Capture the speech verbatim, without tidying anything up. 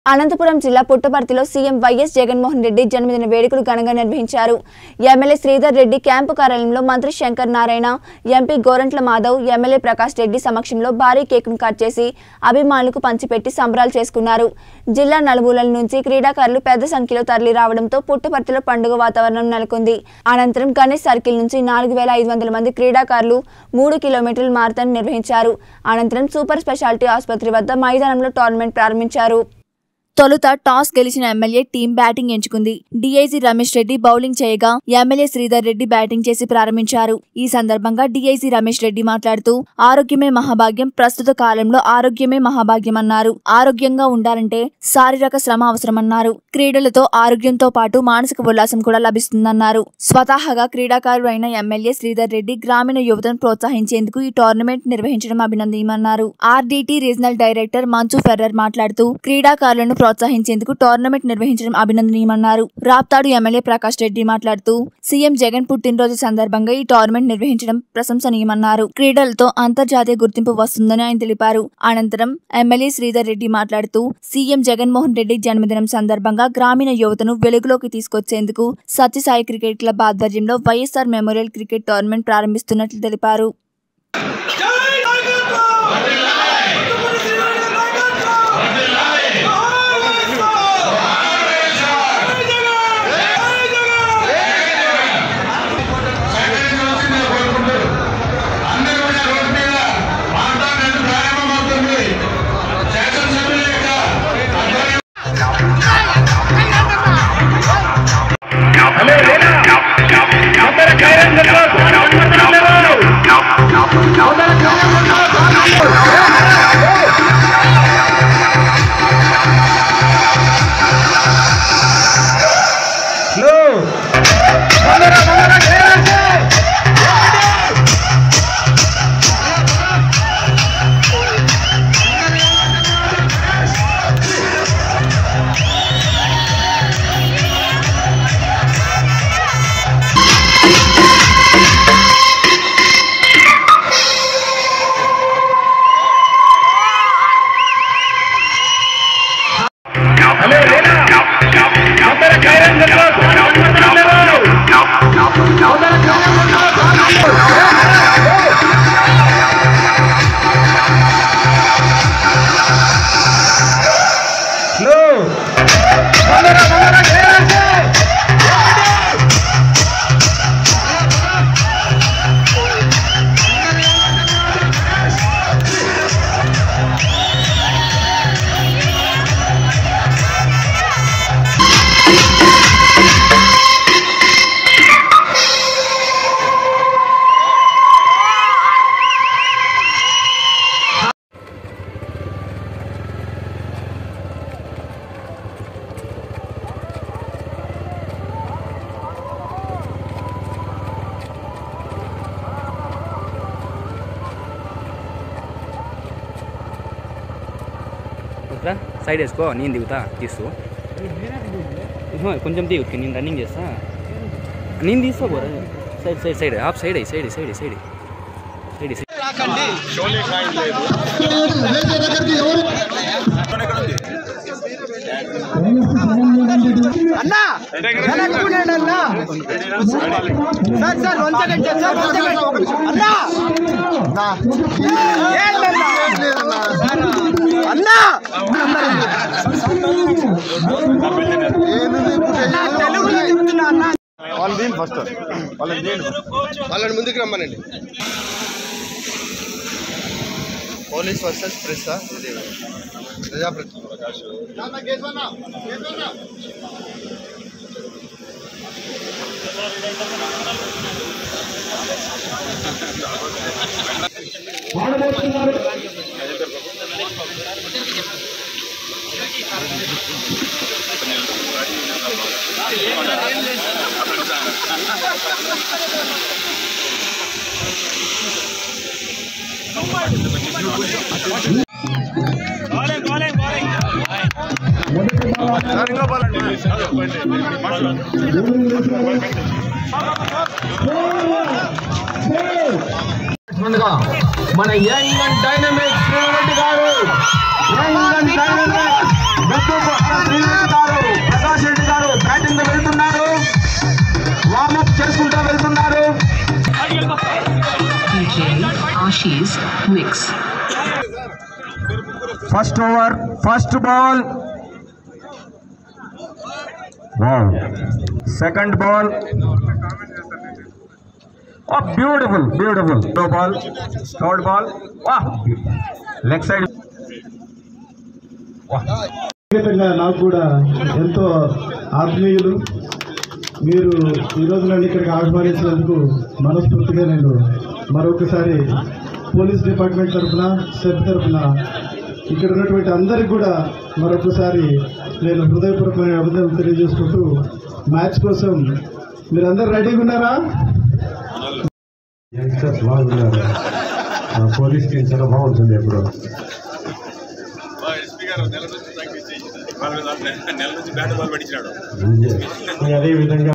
అనంతపురం జిల్లా పుట్టపర్తిలో CM YS Jaganmohan Reddy జన్మదిన వేడుకలు ఘనంగా నిర్వహించారు. ఎమ్మెల్యే శ్రీధర్ రెడ్డి క్యాంపు కార్యాలయంలో మంత్రి శంకర్ నారాయణ, ఎంపీ గోరంట్ల మాధవ్, ఎమ్మెల్యే ప్రకాష్ రెడ్డి సమక్షంలో భారీ కేకును కట్ చేసి అభిమానులకు పంచిపెట్టి సంబరాలు చేసుకున్నారు. జిల్లా నలుమూలల నుంచి క్రీడాకారులు పెద్ద సంఖ్యలో తరలి రావడంతో పుట్టపర్తిలో పండుగ వాతావరణం నెలకొంది. అనంతరం గణేష్ సర్కిల్ నుంచి నాలుగు వేల ఐదు వందల మంది క్రీడాకారులు మూడు కిలోమీటర్ల మారథాన్ నిర్వహించారు. అనంతరం సూపర్ స్పెషాలిటీ ఆసుపత్రి వద్ద మైదానంలో టోర్నమెంట్ ప్రారంభించారు. తొలుత టాస్ గెలిచిన ఎమ్మెల్యే టీం బ్యాటింగ్ ఎంచుకుంది. డీఐజీ రమేష్ రెడ్డి బౌలింగ్ చేయగా ఎమ్మెల్యే శ్రీధర్ రెడ్డి బ్యాటింగ్ చేసి ప్రారంభించారు. ఈ సందర్భంగా డీఐజీ రమేష్ రెడ్డి మాట్లాడుతూ ఆరోగ్యమే మహాభాగ్యం, ప్రస్తుత కాలంలో ఆరోగ్యమే మహాభాగ్యం అన్నారు. ఆరోగ్యంగా ఉండాలంటే శారీరక శ్రమ అవసరమన్నారు. క్రీడలతో ఆరోగ్యంతో పాటు మానసిక ఉల్లాసం కూడా లభిస్తుందన్నారు. స్వతహాగా క్రీడాకారుడు అయిన ఎమ్మెల్యే శ్రీధర్ రెడ్డి గ్రామీణ యువతను ప్రోత్సహించేందుకు ఈ టోర్నమెంట్ నిర్వహించడం అభినందనీయమన్నారు. RDT regional director Moncho Ferrer మాట్లాడుతూ క్రీడాకారులను ప్రోత్సహించేందుకు టోర్నమెంట్ నిర్వహించడం అభినందనీయమన్నారు. రాప్తాడు ఎమ్మెల్యే ప్రకాష్ రెడ్డి మాట్లాడుతూ సీఎం జగన్ పుట్టినరోజు సందర్భంగా ఈ టోర్నమెంట్ నిర్వహించడం ప్రశంసనీయమన్నారు. క్రీడలతో అంతర్జాతీయ గుర్తింపు వస్తుందని ఆయన తెలిపారు. అనంతరం ఎమ్మెల్యే శ్రీధర్ రెడ్డి మాట్లాడుతూ సీఎం జగన్మోహన్ రెడ్డి జన్మదినం సందర్భంగా గ్రామీణ యువతను వెలుగులోకి తీసుకొచ్చేందుకు సత్యసాయి క్రికెట్ క్లబ్ ఆధ్వర్యంలో వైఎస్ఆర్ మెమోరియల్ క్రికెట్ టోర్నమెంట్ ప్రారంభిస్తున్నట్లు తెలిపారు. సైడ్ వేసుకో, నేను దిగుతా తీస్తూ కొంచెం దిగు, నేను రన్నింగ్ చేస్తా, నేను తీస్తా పోరా. Side side side off side అయ్యి side side side side side అన్నా sir sir one second sir one second అన్నా అన్నా తెలుగులో చెప్తున్నా అన్నా. వాళ్ళని దీని ఫస్ట్ వాళ్ళని దీని వాళ్ళని ముందుకు రమ్మనండి. పోలీస్ వర్సెస్ ప్రెస్ ఇది ప్రజాప్రతి మన యంగ్ అండ్ డైనమిక్ శ్రీరెడ్డి గారు young and dynamic Prakash Reddy గారు బ్యాటింగ్ తో వెళ్తున్నారు, వార్మప్ చేసుకుంటూ వెళ్తున్నారు. First over, first ball, second ball, beautiful beautiful ball, third ball, leg side. నాకు కూడా ఎంతో ఆత్మీయులు. మీరు ఈరోజు నన్ను ఇక్కడికి ఆహ్వానించినందుకు మనస్ఫూర్తిగా నేను మరొకసారి పోలీస్ డిపార్ట్మెంట్ తరఫున, సెఫ్ తరఫున ఇక్కడ ఉన్నటువంటి అందరికి కూడా మరొకసారి నేను హృదయపూర్వకమైన అభినందనలు తెలియజేసుకుంటూ, మ్యాచ్ కోసం మీరందరూ రెడీగా ఉన్నారా? యంగ్స్టర్స్ బాగున్నారు. పోలీస్ టీం చాలా బాగుంటుంది. ఎప్పుడు అదే విధంగా